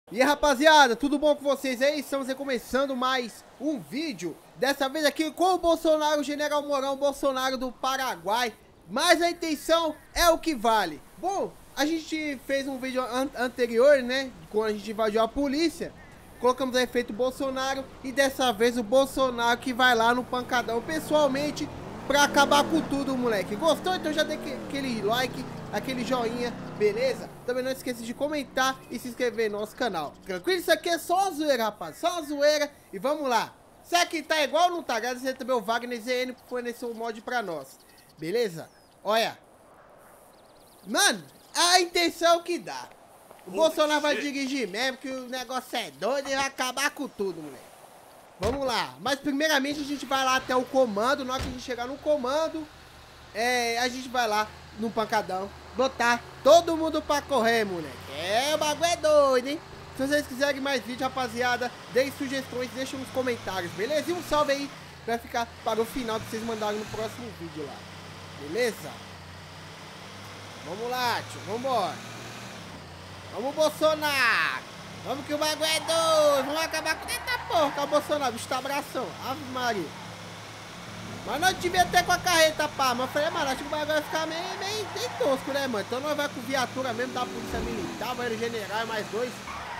E aí, rapaziada, tudo bom com vocês aí? Estamos começando mais um vídeo. Dessa vez aqui com o Bolsonaro, o General Mourão Bolsonaro do Paraguai. Mas a intenção é o que vale. Bom, a gente fez um vídeo anterior, né? Quando a gente invadiu a polícia. Colocamos a efeito Bolsonaro. E dessa vez o Bolsonaro que vai lá no pancadão pessoalmente pra acabar com tudo, moleque. Gostou? Então já dê aquele like, aquele joinha, beleza? Também não esqueça de comentar e se inscrever no nosso canal. Tranquilo? Isso aqui é só a zoeira, rapaz. Só a zoeira. E vamos lá. Será que tá igual ou não tá? Agradecer também o Wagner ZN por fornecer um mod pra nós. Beleza? Olha. Mano, a intenção que dá. O Bolsonaro vai dirigir mesmo, que o negócio é doido e vai acabar com tudo, moleque. Vamos lá. Mas primeiramente a gente vai lá até o comando. Na hora que a gente chegar no comando, a gente vai lá no pancadão, botar todo mundo pra correr, moleque. O bagulho é doido, hein? Se vocês quiserem mais vídeo, rapaziada, deem sugestões, deixem nos comentários, beleza? E um salve aí pra ficar para o final que vocês mandarem no próximo vídeo lá, beleza? Vamos lá, tio, vambora. Vamos, Bolsonaro. Vamos que o bagulho é doido. Vamos acabar com... Eita porra, com o Bolsonaro, bicho tá abração. Ave Maria. Mas nós devia ter com a carreta, pá. Mas eu falei, mano, acho que o bagulho vai ficar meio tosco, né, mano? Então nós vai com viatura mesmo da Polícia Militar, vai no general e mais dois.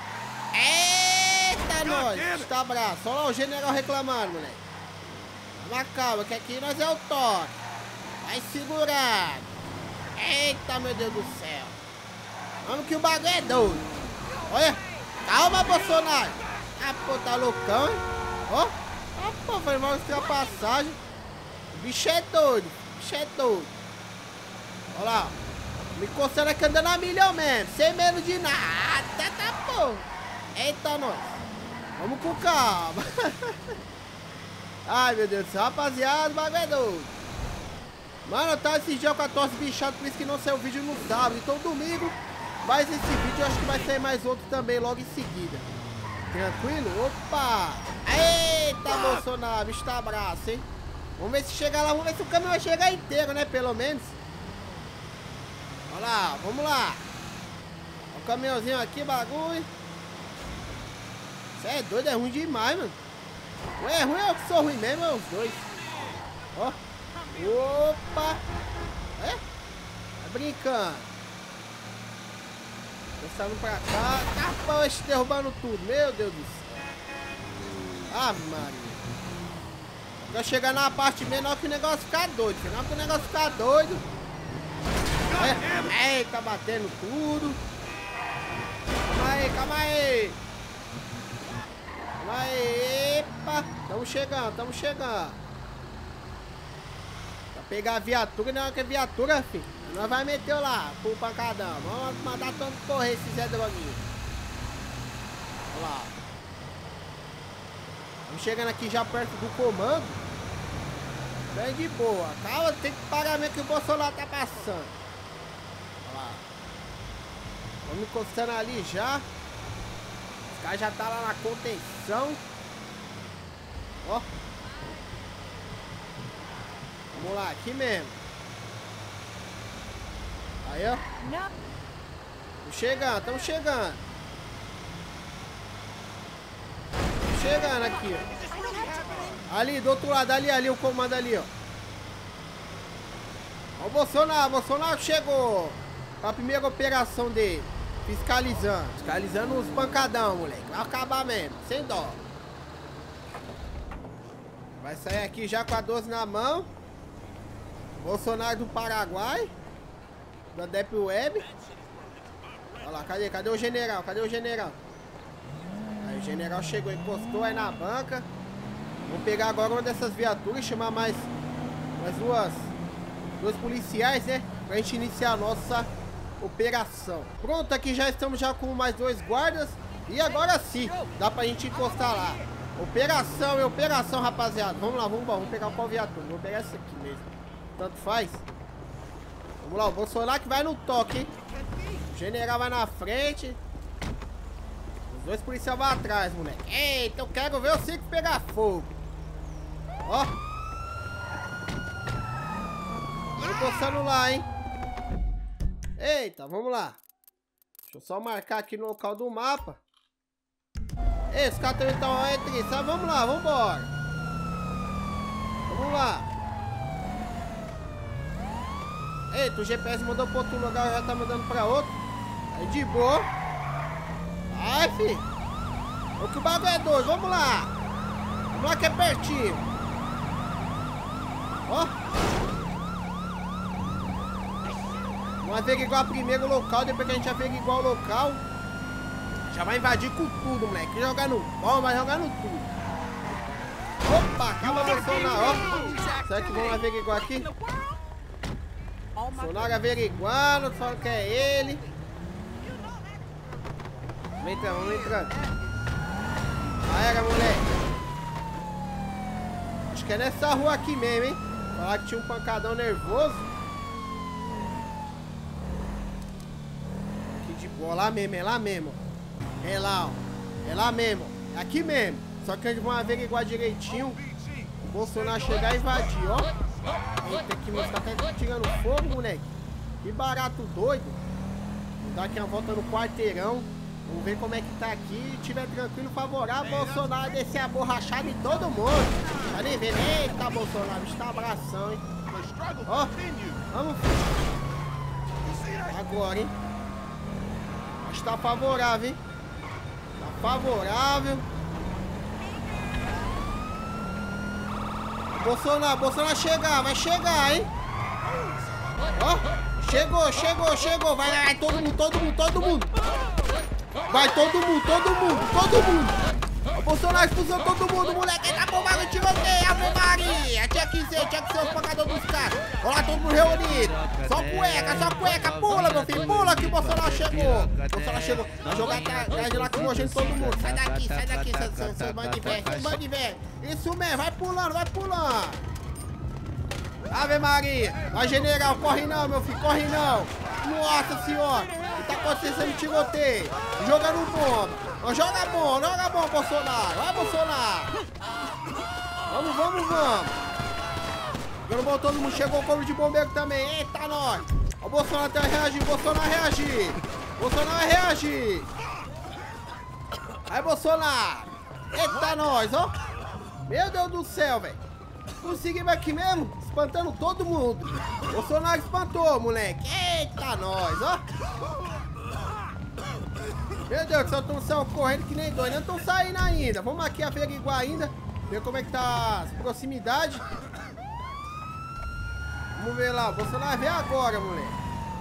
Eita, nós! Tá abraço. Olha lá o general reclamando, moleque. Mas calma, que aqui nós é o toque. Vai segurando. Eita, meu Deus do céu. Vamos que o bagulho é doido. Olha. Calma, Bolsonaro. Ah, pô, tá loucão, hein? Ó. Ah, pô, foi mal ultrapassagem. O bicho é doido. O bicho é doido. Olha lá. Me coçando aqui andando a milhão mesmo. Sem medo de nada. Tá, pô. Eita, nós. Vamos com calma. Ai, meu Deus do céu. Rapaziada, o bagulho é doido. Mano, eu tava esses dias com a tosse bichada, por isso que não saiu o vídeo no sábado. Então, domingo, mais esse vídeo, eu acho que vai sair mais outro também logo em seguida. Tranquilo? Opa! Eita, Bolsonaro, bicho tá abraço, hein? Vamos ver se chega lá, vamos ver se o caminhão vai chegar inteiro, né? Pelo menos. Olha lá, vamos lá. Olha o caminhãozinho aqui, bagulho. Você é doido, é ruim demais, mano. Ué, é ruim, eu que sou ruim mesmo, é os dois. Ó. Opa! Tá brincando. Passando pra cá. Tá, poxa, derrubando tudo. Meu Deus do céu. Ah, Maria. Vai chegar na parte menor que o negócio ficar doido. Senão que o negócio ficar doido. Eita, batendo tudo. Calma aí, calma aí. Calma aí. Epa. Tamo chegando, tamo chegando. Pegar a viatura, não é que é viatura, filho. Nós vai meter lá pro pancadão. Vamos mandar todo correr esse Zé Droguinho. Olha lá. Estamos chegando aqui já perto do comando. Bem de boa. Calma, tem que parar mesmo que o Bolsonaro tá passando. Olha lá. Vamos encostando ali já. Os caras já tá lá na contenção. Ó. Vamos lá, aqui mesmo. Aí, ó. Estamos chegando, estamos chegando. Estamos chegando aqui, ó. Ali, do outro lado, ali, o comando ali, ó. Ó o Bolsonaro, Bolsonaro chegou. Pra primeira operação dele. Fiscalizando. Fiscalizando os pancadão, moleque. Vai acabar mesmo, sem dó. Vai sair aqui já com a 12 na mão. Bolsonaro do Paraguai. Da Deep Web. Olha lá, cadê o general? Cadê o general? Aí o general chegou, encostou aí na banca. Vamos pegar agora uma dessas viaturas e chamar mais duas policiais, né? Pra gente iniciar a nossa operação. Pronto, aqui já estamos já com mais dois guardas. E agora sim, dá pra gente encostar lá. Operação, rapaziada. Vamos lá, vamos pegar qual viatura? Vou pegar essa aqui mesmo. Tanto faz. Vamos lá, o Bolsonaro que vai no toque, hein? O general vai na frente. Os dois policiais vão atrás, moleque. Eita, eu quero ver o circo pegar fogo. Ó. Tô encostando lá, hein? Eita, vamos lá. Deixa eu só marcar aqui no local do mapa. Ei, os caras também estão entre, sabe? Vamos lá, vambora. Vamos lá. Eita, o GPS mandou pra outro lugar, já tá mandando pra outro. Aí de boa. Ai, filho. O que o bagulho é doido, vamos lá. Vamos lá que é pertinho. Ó. Vamos averiguar primeiro o local, depois que a gente averiguar o local, já vai invadir com tudo, moleque. Jogar no bom, vai jogar no tudo. Opa, calma, Bolsonaro, ó. Será que vamos averiguar aqui? Bolsonaro averiguando, falando que é ele. Vamos entrando, vamos entrando. Já era, moleque. Acho que é nessa rua aqui mesmo, hein? Falar que tinha um pancadão nervoso. Aqui de boa, lá mesmo, é lá mesmo. É lá, ó. É lá mesmo. É aqui mesmo. Só que eles vão averiguar direitinho. O Bolsonaro chegar e invadir, ó. Eita, que meu tá até tirando fogo, moleque. Que barato doido. Vou dar aqui uma volta no quarteirão. Vamos ver como é que tá aqui. Se tiver tranquilo, favorável, Bolsonaro descer a borrachada em todo mundo. Tá nem vendo? Eita, Bolsonaro, está abração, hein? Ó, vamos. Agora, hein? Acho que tá favorável, hein? Tá favorável. Bolsonaro chegar, vai chegar, hein? Ó, chegou. Vai, todo mundo. Vai todo mundo. O Bolsonaro expulsou todo mundo, moleque. Tá bombado de tiroteio, Ave Maria. Tinha que ser o pagador dos caras. Olha lá, todo mundo reunido. Só cueca. Pula, meu filho, pula que o Bolsonaro chegou. Vai jogar atrás de lá com o nojento todo mundo. Sai daqui, seu bando de velho. Isso mesmo, vai pulando. Ave Maria. Vai, general, corre não, meu filho, corre não. Nossa senhora. O que tá acontecendo? Tiroteio. Jogando bomba. Joga bom, Bolsonaro. Vai, Bolsonaro. Vamos. Jogando bom, todo mundo. Chegou o corpo de bombeiro também. Eita, nós. O Bolsonaro vai reagir. Bolsonaro vai reagir. Aí, Bolsonaro. Eita, nós, ó. Meu Deus do céu, velho. Conseguimos aqui mesmo, espantando todo mundo. Bolsonaro espantou, moleque. Eita, nós, ó. Meu Deus, que só estão correndo que nem doido. Não estão saindo ainda. Vamos aqui averiguar ainda. Ver como é que tá as proximidades. Vamos ver lá. O Bolsonaro vê agora, moleque.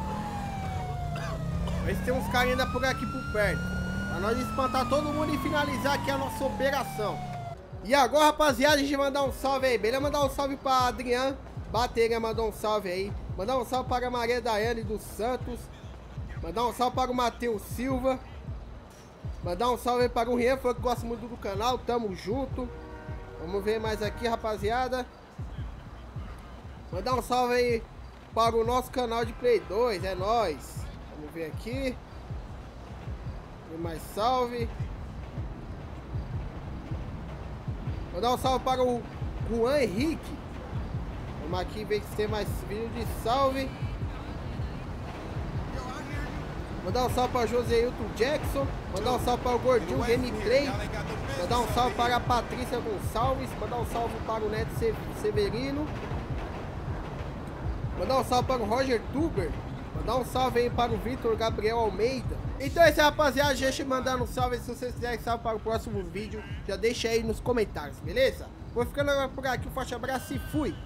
Ver se tem uns caras ainda por aqui por perto. Pra nós espantar todo mundo e finalizar aqui a nossa operação. E agora, rapaziada, a gente vai mandar um salve aí. Beleza? Mandar um salve pra Adriano Bateria, mandou um salve aí. Mandar um salve para a Maria Daiane dos Santos. Mandar um salve para o Matheus Silva. Mandar um salve aí para o Rian, que gosta muito do canal. Tamo junto. Vamos ver mais aqui, rapaziada. Mandar um salve aí para o nosso canal de Play 2. É nóis. Vamos ver aqui. Tem mais salve. Mandar um salve para o Juan Henrique. Vamos aqui ver se tem mais vídeo de salve. Mandar um salve para o Joseilton Jackson. Mandar um salve para o Gordinho Gameplay. Mandar um salve para a Patrícia Gonçalves. Mandar um salve para o Neto Severino. Mandar um salve para o Roger Tuber. Mandar um salve aí para o Vitor Gabriel Almeida. Então é isso, rapaziada. Deixa eu mandar um salve. Se vocês quiserem salve para o próximo vídeo, já deixa aí nos comentários, beleza? Vou ficando agora por aqui. Um forte abraço e fui!